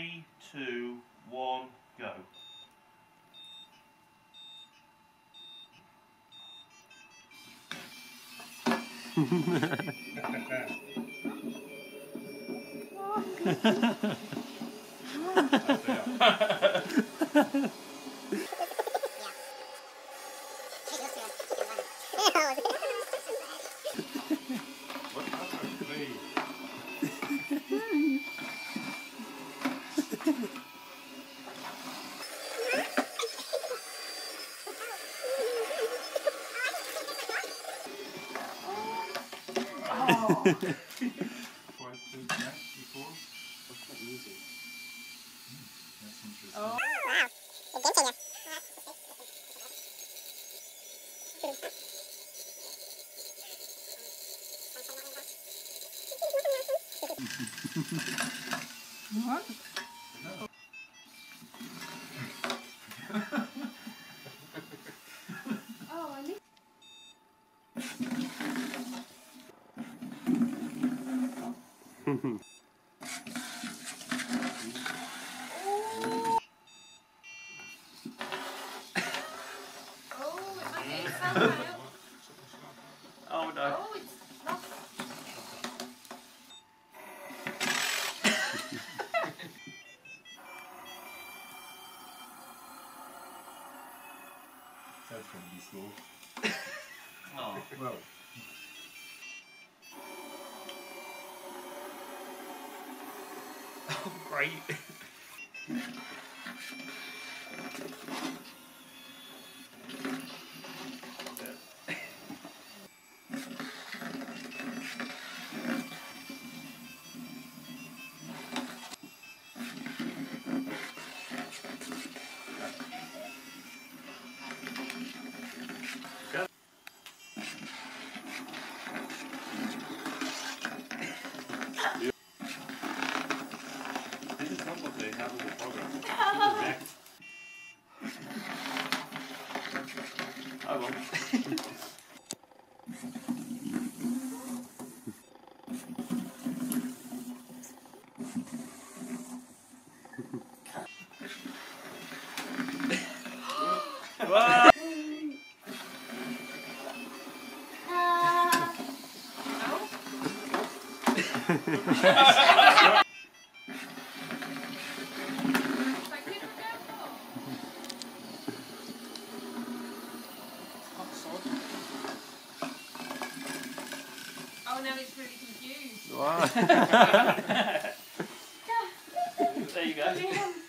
3, 2, 1, go. Oh. What? No. Oh, I need. Oh no. Oh, it's rough. That's going to be small. Oh, Well. oh great. This is not what they have in the program. I won't. Wow. Oh, now it's really confused. Wow. There you go.